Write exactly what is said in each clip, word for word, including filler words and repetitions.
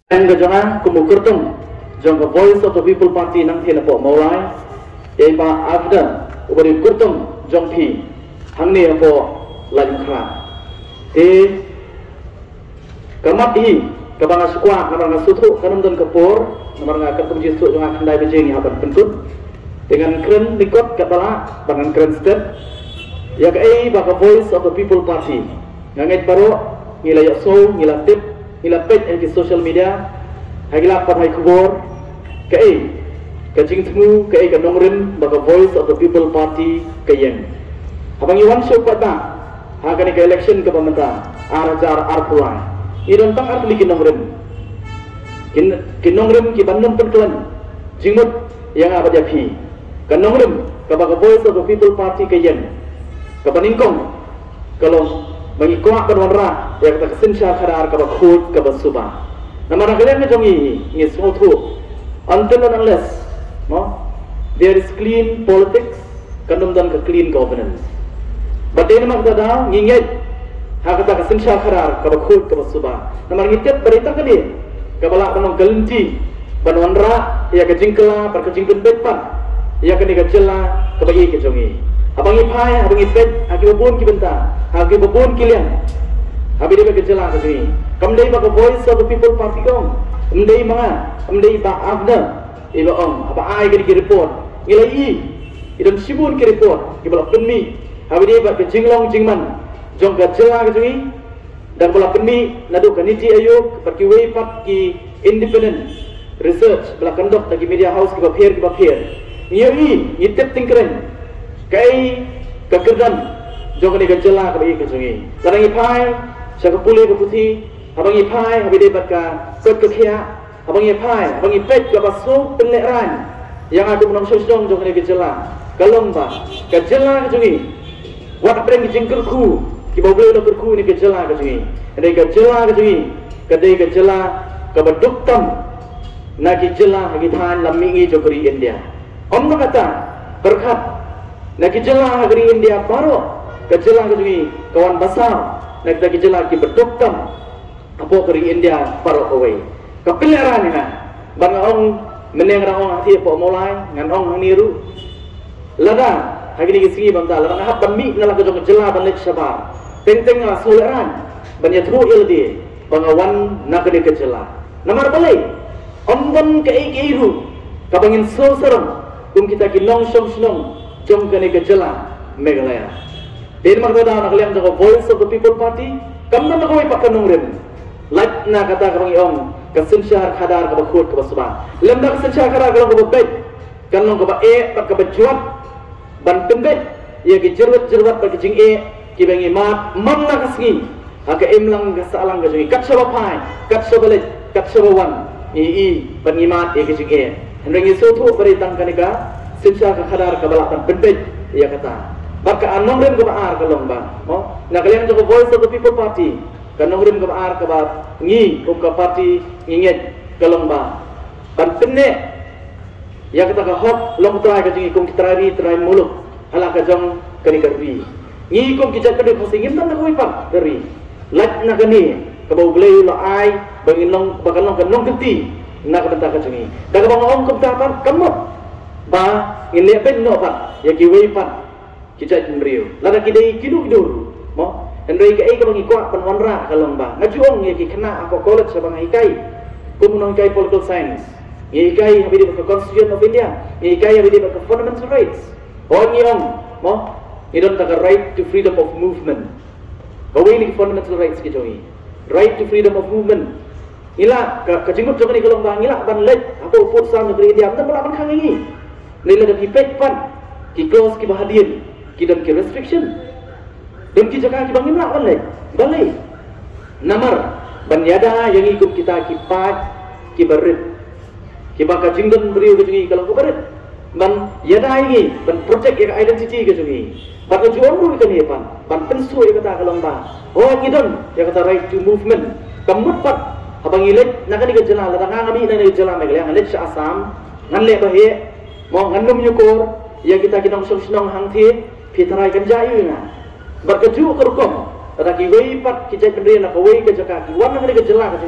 Ang gajangan kumukurtung jong the Voice of the People Party nang thena po maulai yai ba afda ubari kurtung jong phi hangni po lajukra e kamat hi kabanga sukwa namanga suthu kanum don kapur namanga katum jisu jong akandai bejing haban pentut dengan keren nikot katala bangan keren step ya kai ba Voice of the People Party ngait baro ngila yaso ngila tip ngila page di social media hagila pat hai kubor kai kajing temu kai kanongrin ba Voice of the People Party kayeng abang iwan show pata hagani ka election ke pemerintahan arajar arpuan iron tang arpli kinongrin kin kinongrin ki bandung penklan jingmut yang apa japi kanongrin ka ba Voice of the People Party kayeng ka paningkong kalau bagi kuat berwarna yang kita kesensia kadar kaba khut kaba suba nama kalian ke jongi ni semua tu until and unless no there is clean politics kandung dan ke clean governance but ini mak tada nginget hak kita kesensia kadar kaba khut kaba suba nama ngitet berita kali kabala kanong galenti banwanra ya ke jingkla par ke jingpen betpan ya ke ni ke jela kabagi ke jongi abang ipai abang ipet aki babun ki benta aki babun kilian abi dia bergejala ke sini kamdai ba Voice of the People Party kong kamdai mga kamdai ba afda iba om apa ai ke report ngilai idam sibun ke report ki bala penmi abi dia ba ke jinglong jingman jong gejala ke sini dan bala penmi nadu kaniti ayo perki wei pat ki independent research bala kandok tagi media house ki ba pher ki ba pher ngilai ngitep tingkren kai kekerdan jong ni gejala ke bagi ke sungai larang ipai saka puli ke putih abang ipai abi debat ka kot ke khia abang ipai abang ipet ke basu penleran yang aku menong sosong jong ni gejala kalong ba gejala ke sungai wat apreng jingker ku ki bawle no ku ni gejala ke sungai ade gejala ke sungai kadai gejala ke baduktam na gejala hagi than lammi jokri India om kata berkat nak kejelah negeri India baru kejelah negeri kawan besar nak kita kejelah ki berduktam apa negeri India baru away kepelaran ni bang ong meneng rang hati apa mulai ngan ong niru lada hari ni sini bang dah lada hab ban mi ngala ke kejelah ban lek sabar teng-teng ngala suleran ban ya tru ildi bang wan nak ke kejelah namar balai om ban ke iru kabangin so serem kum kita ki long song snong jom kene gejala Meghalaya. Din magdada nak liam jago Voice of the People Party, kamna na koy pakanungren. Lat na kata kabang iong kasensyar khadar ka bakhut ka basba. Lem na kasensyar khadar ka ba bet. Kanong ka ba e pa ka bajuat ban pembet ya ki jerwat jerwat ba ki jing e ki bengi mat mam na kasngi. Aka imlang ka salang ka jing kat saba pai, kat saba let, kat saba wan. I i pangimat e ki jing e. Hendang isu tu beritang kanika sensyar khadar kabalakan pendek ia kata baka anongren kebaar kalong bang oh nak kalian jago Voice of the People Party kanongren kebaar kebat ngi kum ka party nginget kalong bang ban penne ia kata ka hok long try ka jingi kum kitrari try muluk ala ka jong kani karbi ngi kum kijak kade khosingin tan na kuipak dari lat na kani kabau blei lo ai bangin long bakalong kanong genti nak benta ka jingi daga bang ong kum tapan kamot ba ngile ben no pa ya ki wei pan kita jemriu lada kidai kidu kidu mo hendai ka ai ka bangi kwa pan wanra kalong ba ngajuong ya ki kena ako college sa bang ikai kumunong kai political science ikai habi di Constitution of India ikai habi di fundamental rights on yong mo idon ta right to freedom of movement kawai ni fundamental rights ki jogi right to freedom of movement ila ka kajimut jong ni kalong ba ila ban let ako uput sa negeri India ta pala ban khangi nila dah pipet pan ki close ki bahadian ki dan ki restriction dan ki jaka ki bangin nak balai balai namar ban yada yang ikut kita ki pat ki berit ki baka jingdan beriu ke jungi kalau ko berit ban yada ini ban project yang identity ke jungi baka juon ru ke ni pan ban pensu ya kata kalau ba oh ngidon ya kata right to movement kamut pat abang ilet nak ni ke jela la ngami na ni jela Meghalaya ngalet sa Assam nganle bahe mo ngandum nyukur ya kita kinong song-song hangthi pitrai kan jayu na berkeju kerkom tadi wei pat kijai pendiri nak wei ke jaka ki wan ngari ke jela ke sini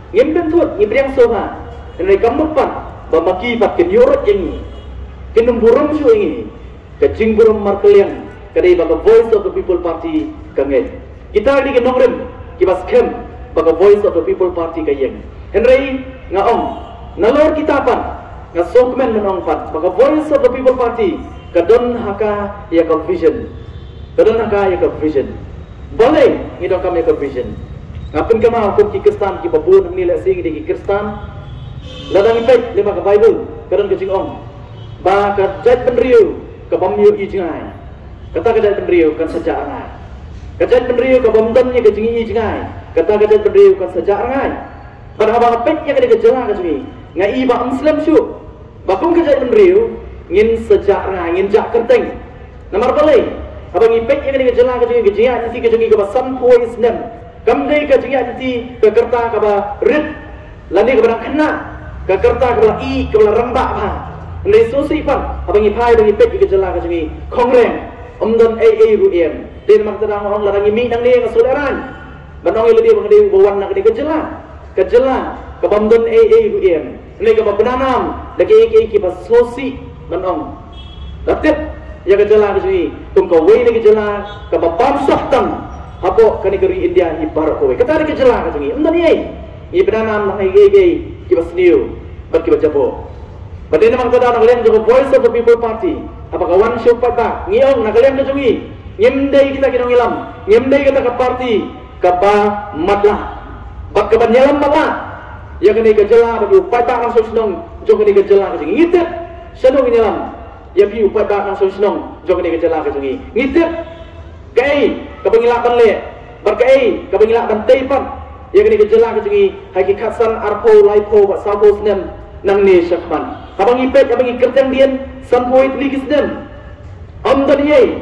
ngim ben thut ngi priang soha nei kamut pat ba maki pat ken yorot yang kinum burum su ini ke jing burum markeliang kadai ba voice of the people party kangen kita di kenongrem kibas kem ba voice of the people party kayeng henry ngaong nalor kita pan nga sokmen menong pat ba voice of the people party kadon haka ya ka vision kadon haka ya ka vision boleh ngidong kami ka vision ngapun kama hukum ki kristan ki babun ni la sing di ki kristan ladang ipet lima ka bible kadon ke jingong ba ka jat penriu ka bamyu i jingai kata ka jat penriu kan sejarah ka jat penriu ka bamdan ni ka jingi i jingai kata ka jat penriu kan sejarah pada abang pet ya ka de jela ka jingi ngai ba muslim syu ba kum ka jat penriu ngin sejarah ngin jak kerteng namar balai abang ipet ya ka de jela ka jingi ka jingi nanti ka jingi ka basam ko islam kam dei ka jingi nanti ka kerta ka ba rit lani ka barang kena ka kerta ka ba i ka ba ramba ba nei so sipan abang ipai bang ipet ka jela ka jingi kongreng omdon a a ruem den mak tadang orang larang mi nang ni ka saudaran banong ile dia bang dia bawan nak dia ka jela ka jela ka bamdon a a ruem nei ka ba benanam lagi ke ki ba sosi banong datep ya ka jela ka jingi tum ka wei ni ka jela ka ba bam sahtam hapo ka negeri India ibar ko kata ka jela ka jingi omdon ni i benanam nang ai ge ki ba sniu ba ki ba jabo Badai namang tada nak kalian juga voice of the people party. Apakah one show pada ngiong nak kalian kejungi ngimdai kita kinong ilam ngimdai kita ke party kapa matlah bak keban nyalam matlah ya kini kejela bagi upaya tak langsung senong jong kini kejela kejungi ngitip senong nyalam ya bi upaya tak langsung senong jong kini kejela kejungi ngitip kai kepengilakan le berkai kepengilakan teipan ya kini kejela kejungi hakikatan arpo laipo bak sabo senem nang ni syakman abang ipet abang ikertang dian sampoit ligis dem amdan ye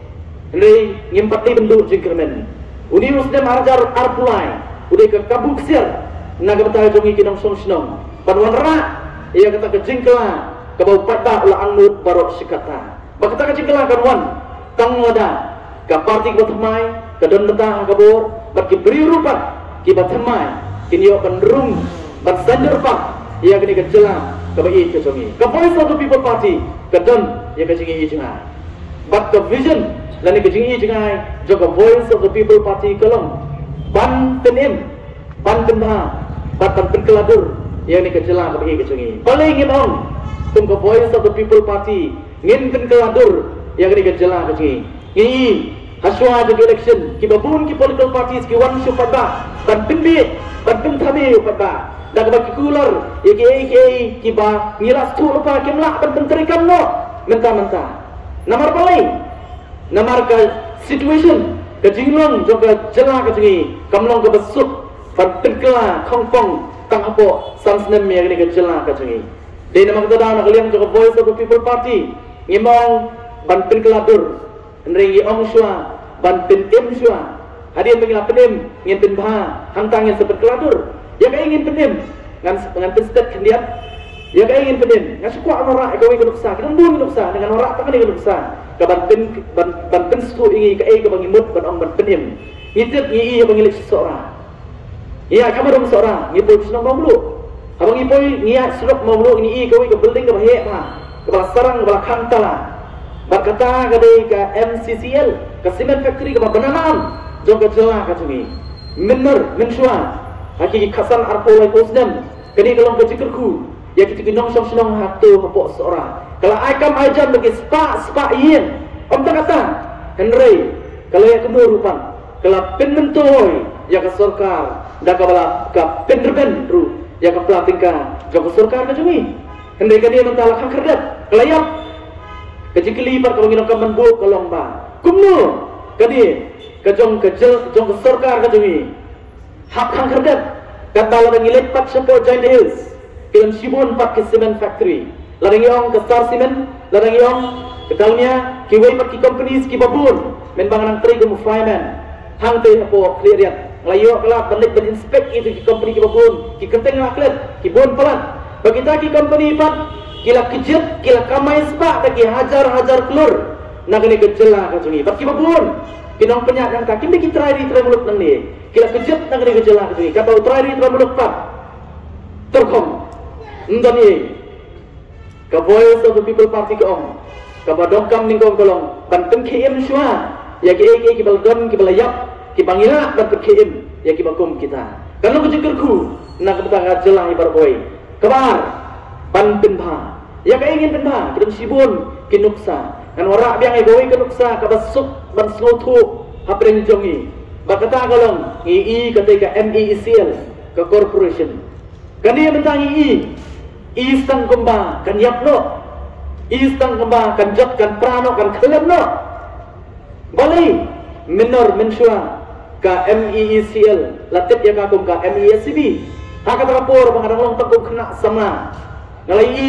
rei ngimpat ni bendu jingkermen uni usdem arjar arpulai udah ke kabuk sir naga betah jongi kinong song snong panwan ra ia kata ke jingkela ke bau pada la angut barok sikata ba kata ke jingkela kan wan tang wada ka parti ke batamai ke don betah kabur ba ki beri rupa ki batamai kinyo pendrung bat sanjer pak ia kini kejela kebai kejongi ke voice of the people party kedon ia kejingi jengai but the vision lani kejingi jengai juga voice of the people party kelong ban penim ban penha ban penkeladur ia ni kejela kebai kejongi paling ngimong tum ke voice of the people party ngin penkeladur ia kini kejela kejingi ngi haswa the election ki babun ki political parties ki wan su pada ban penbit ban penthabi pada dak bagi kular ya ke ke kiba ngiras tu lupa kemlak ban penterikan no mentah-mentah namar paling namar ka situation ke jinglong juga jela ke jingi kamlong ke besuk ban penkela kongpong tang apo sansnem ya ni ke jela ke jingi de namar kita dah nak liang juga voice of the people party ngimong ban penkela dur nrengi ong shua ban pentem shua hadian pengila penem ngin penbha hangtang yang seperti keladur ya kaya ingin penem ngan ngan pestet kendian ya kaya ingin penem ngan suka norak ikawi kenuksa kita bun kenuksa dengan norak tak kena kenuksa kaban pen ban ban penstu ingi kaya ke bangimut ban ong ban penem ngitip ngi iya bangilik seseorang iya kamu dong seseorang ngipoi senang mamlu abang ngipoi ngiat seruk mamlu ini iya kawi ke building ke bahaya mah ke bala sarang ke bala kantala berkata kadai ke M C C L ke cement factory ke bananam jong ke jelah ke cumi menur mensua hakiki kasan arpo lai posdem kini kalau kejikerku ya kita kinong song senong hatu hapok seorang kalau aikam ajan bagi spa spa yin om tak kata Henry kalau ya kemurupan kalau penmentoy ya ke sorkar dah kabala ke penderben ru ya ke pelatingka joko sorkar ke cumi Henry kini mentala kan kerdat kalau ya kejikeli par kalau nginong kaman bu kalau ba kumno kini kejong kejel jong ke sorkar ke cumi hak hang kerdat kata ladang ilet pak sepo giant hills kilam sibun pak ke cement factory ladang yong ke star cement ladang yong ke dalamnya kiwai pak ki companies ki babun men banganang tri ke fireman hang te apo clearian layo kala balik ben inspect itu ki company ki babun ki kenteng aklet ki bon pelan bagi ta ki company pak kila kejet kila kamai spa bagi hajar-hajar kelur nak ni kejela ka jungi pak ki babun kinong penyak yang tak kimi kita try di try mulut nang ni kila kejut nak kena kejela kejui kata try di try mulut pak terkom ndani ka Voice of the People Party ka om ka badokam ningkong kolong ban pengkiem shua ya ki ki ki baldon ki balayap ki bangila ban pengkiem ya ki bakum kita kalau kejengkerku nak betanga jelah ibar oi kabar ban penpa ya ka ingin penpa kita sibun kinuksa kan warak biang egoi kinuksa ka basuk ban slotu hapren jongi bakata kolong i ketika M E C L ke corporation kan dia bentang i istang kemba kan yapno istang kemba kan jot kan prano kan kelemno balai minor mensua ka M E C L latip ya kakum ka M E S C B haka rapor pengadang long takut kena sama ngalai i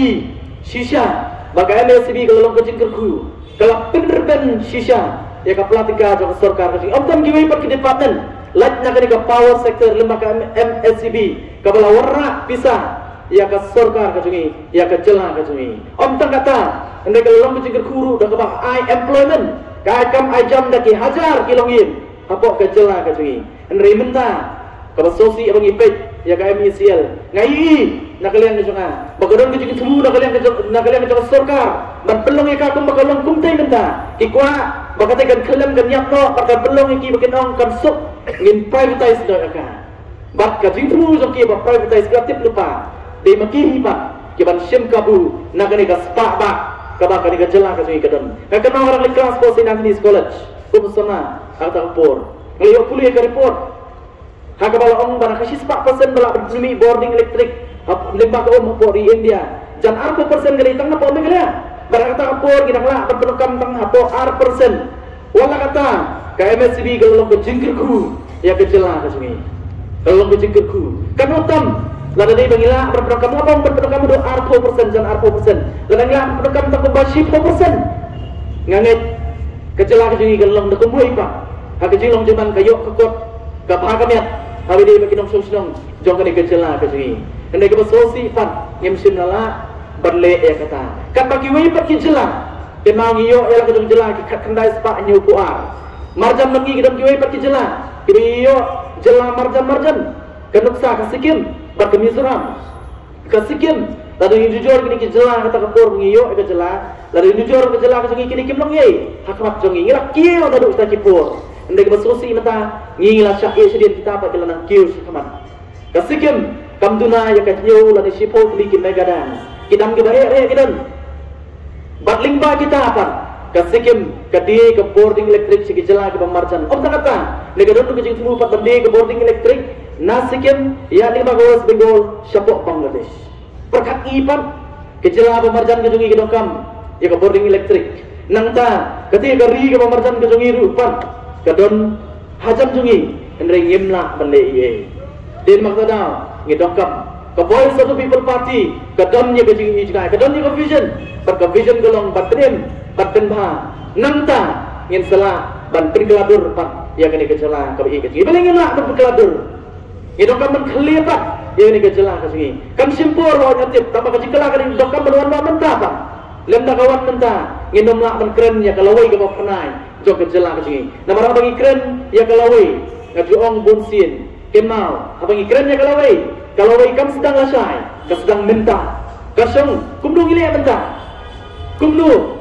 shisha baka M E S C B kalau long kejengkerku kalau penerben shisha ya ka pelatika jok sarkar kasi omtam giwai pak department lat na kani ka power sector lembaga M S C B ka bala warna pisah ya ka sarkar ka jungi ya ka jelah ka jungi omtam kata ande ka long kejengkerku dak ka ai employment ka kam ai jam daki hajar kilongin apok ke jelah ke jungi enri menta ka sosi abang ipet ya ka M E C L ngai nak kalian ke junga bagadon ke jungi temu nak kalian ke nak kalian ke sarkar ban pelong ka kum bakalong kumtai menta ikwa bakate kan kelam kan yapno bakal pelong iki bakin ong kan sok ngin privatize do ka bak ka jing temu jok ki ba privatize ka tip lupa de maki ba ki ban shem kabu nak ni ka spa ba ka ba ka ni ka jelah ka jungi kadon ka kana orang le class po sinan di college kumsana atau por ngelihat kuliah ke report haka bala ong bana kasi spa persen bala berdumi boarding elektrik lembah ke om por di India jan arpo persen gali tang na po megala bara kata por ginakla berpenukam tang hapo ar persen wala kata ka M S C B galong ke jingkirku ya ke jelah ka sungi galong ke jingkirku kanutam lada dei bangila berpenukam abang berpenukam do arpo persen jan arpo persen lada ngila berpenukam tang ke bashi persen nganget kejelah ke jungi galong de kumui pa ha kejilong jaman kayo kekot ka pagamiat habi de makinong sosnong jong kani kejelah ke jungi ende ke sosi pan ngem simnala berle ya kata kan bagi wei pa kejelah ke mangiyo ya ke jelah ki kendai spa nyu puar marjam mengi ke dom wei pa kejelah kiyo jelah marjam marjan kenuksa ka sikim bar ke mizoram ka sikim lalu jujur kini kejelah kata kapur mengiyo ke jelah lalu jujur ke jelah ke jungi kini kimlong ye hakmak jongi ngira kiyo dadu sta kipur ende ke sosi mata ngila syak ye sedien kita pa kelana kiyo sikaman kasikim kamduna ya katyo lani sipo tuli ki megadan kidam ke bare re kidan batling ba kita apa kasikim kadi ke boarding elektrik sigi jelah ke pemarjan om kata lega don ke jing temu pat bende ke boarding elektrik nasikim ya ni bagos Bengal syapok Bangladesh perkat ipan kejelah pemarjan ke jungi kedokam ya ke boarding elektrik nangta ketika ri ke pemarjan ke jungi rupan kadon hajam jungi enre ngimla bende ye den maksudna ngidokam ke Voice of the People Party kadon ye ke jungi juga kadon ye ke vision per ke vision golong batrim batbenba nangta ngin sala ban pergeladur pat ya kene kejelah ke bi ke jungi belenglah berkeladur ngidokam men khlipat ya ni kejelah ke jungi kan simpur wa nyatip tambah ke jingkelah kan ngidokam berwan menta pa lemda kawan menta nginom lak men keren ya kalawai ke bapnai jok kejelah ke jungi namara bagi keren ya kalawai ngajuong bunsin kemau abangi keren ya kalawai kalawai kam sedang lasai ka sedang menta kasong kumdu gile menta kumdu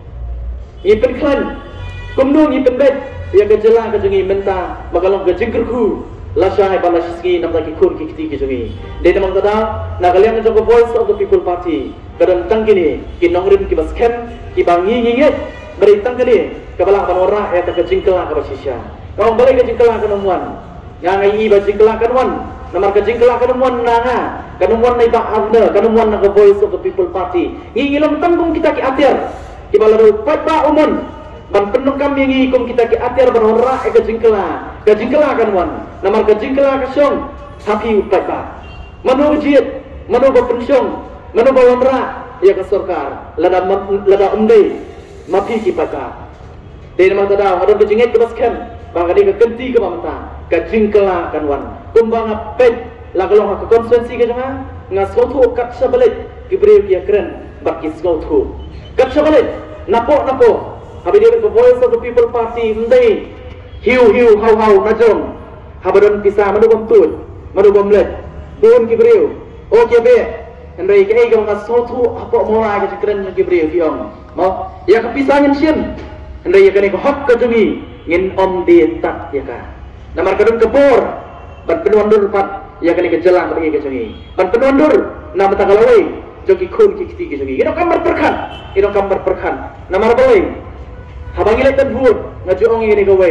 ngipen klan kumdu ngipen bet ya kejelah ke jungi menta bagalong ke jingkerku lasai balasiski namta ki kur ki kiti ki jungi de namang tada na kalian jok Voice of the People Party kadang tangkini ki nongrim ki baskem ki bangi nginget beri tangkini kabala panora ya ta kejingkelah ka basisya kau balik kejingkelah ka namuan yang ai ba jingkelah ka namuan namar kejingkelah ka namuan nanga ka namuan nai ba avna ka namuan na Voice of the People Party ngilom tanggung kita ki atir ki balado pat ba umon ban penuh kami ngikum kita ki atir panora e kejingkelah kejingkelah ka namuan namar kejingkelah ka syong sapi pat ba manu jiet manu ba pensyong manu ba wamra ya ka sarkar lada lada umdei mapi ki pata de nama tada ada bejinget ke baskem bangani ke kenti ke mamta ka jingkela kanwan kumbang apet la galong ke konsensi ke janga ngasotu kat sabalet ki breu ki kren bakki skotu kat sabalet napo napo habi dia ke Voice of the People Party ndai hiu hiu hau hau najong habadon pisah madu bom tut madu bom let bun ki breu Oke be, henry ke ega maka sotu apa mulai ke cekren yang kibriu kiong. Mau ya kepisahnya sien. Henry ya kene ko hak ke jumi ngin om di tak ya ka. Namar kadun kebor ban penundur pat ya kene ke jelang bagi ke jumi. Ban penundur nama tagalawai jogi kun ki kiti ke jumi. Ino kamar perkan, ino kamar perkan. Namar balai habang ilek tan buat ngajuong ini gawe.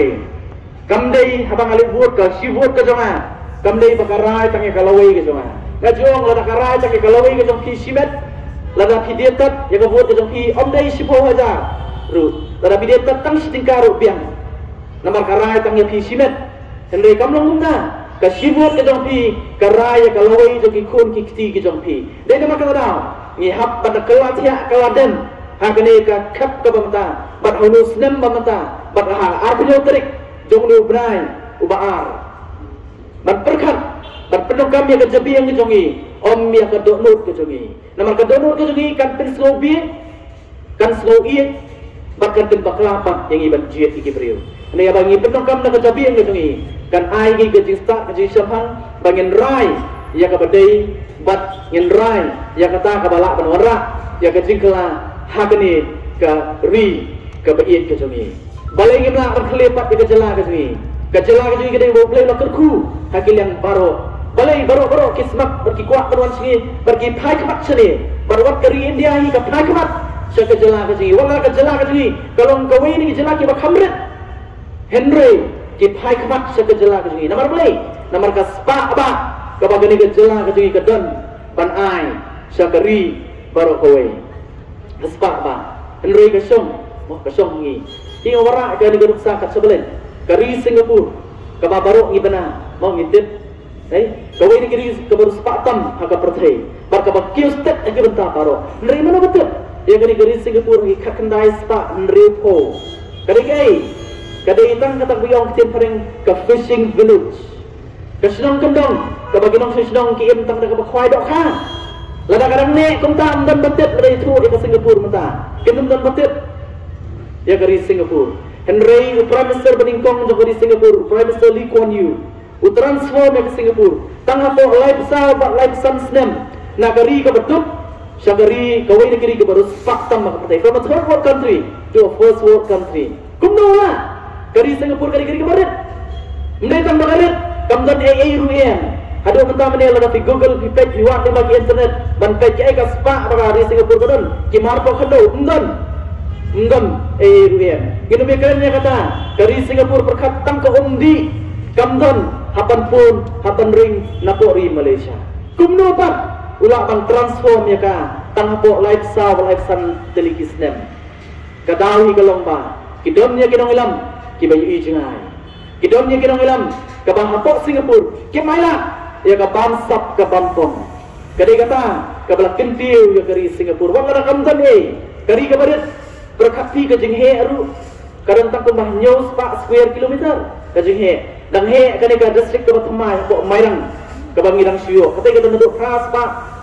Kamdei habang alek buat ka si buat ke jonga. Kamdei bakarai tangi kalawai ke jonga. Ngajuong lada karai tangi kalawai ke jong ki simet. Lada pidietat ya ka buat ke jong ki om dei sipo haja. Ru lada pidietat tang setingkaru biang. Namar karai tangi pi simet. Henry kamlong na ka si buat ke jong pi karai ya kalawai jong ki kun ki kiti ke jong pi. Dei nama ka daw ni hab pada kelat ya kaladen. Hakane ka kap ka bamta bat hunus nem bamta bat ha arpinyo trik jong lu brai ubaar bat perkat bat penuh kami ka jabi yang kejongi om ya ka donut kejongi namar ka donut kejongi kan pen slobi kan slowi bat kan pen baklapat yang iban jiet iki brio ne ya bangi penuh kam na ka jabi yang kejongi kan ai gi ke jista ke jisapang bangin rai ya ka badai bat ngin rai ya kata ka balak banwara ya ka jingkla hakani ka ri ka bait ke jami balai ngimla berkelepat ke jela ke jami ke jela ke jami ke dei boleh lakerku hakil yang baro balai baro baro kismak pergi kuat perwan sini pergi phai khamat sini barwat kari India hi ka phai khamat sa ke jela ke jami wala ke jela ke jami kalau kawai ni jela ki ba khamret Henry ki phai khamat sa ke jela ke jami namar balai namar ka spa ba ka bagani ke jela ke jami ke dan ban ai sa kari baro kawai Aspak ba, Henry kasong, mau kasong ni. Tinggal warak ke negara sakat sebelen, kari Singapura, ke baru ni benar, mau ngintip, eh, kau ini kiri ke baru sepatam, haka pertai, bar ke bakius tet, eh bentar baru. Henry mana betul? Ya kari kiri Singapura, ni kakandai sepak Henry po. Kari kai, kari itang kata buyong timparing ke fishing village, ke senang kendong, ke bagi nong senang kiam tang ke bakwai dok ha. Lada kadang nek kum tam dan betit dari itu di Singapura mentah. Kenum dan betit ya dari Singapura. Henry Prime Minister beningkong juga di Singapura. Prime Minister Lee Kuan Yew u transform ke Singapura. Tangah po life sa ba life san snem. Nagari ka betul. Syagari kawai negeri ke baru faktam mak partai. From a third world country to a first world country. Kum lah. Dari Singapura kari kari ke barat. Ndai tam barat. Kamdan A A U M. Ada mentah menel ada di Google di page luar di bagi internet dan page eka spa pada di Singapura kadon kimar po kado ndan ndan eh rupiah gini mekannya kata dari Singapura perkatang ke undi kamdan hapan pun hapan ring napori Malaysia kumno pak ulak bang transform ya ka tang po lifestyle lifestyle telikisnem kadawi kalongba kidomnya kinong ilam kibayu ijengai kidomnya kinong ilam kabang hapok Singapura kimailah ya ka bansap ka bampong kadi kata ka balak kentiu ya kari Singapura wa kada kamdan eh kari ka barit berkati ka jenghe aru kadang tak kembah nyaus pak square kilometer ka jenghe dang he kani ka district ka batamai po mairang ka bangirang siyo kata ka nanduk khas pak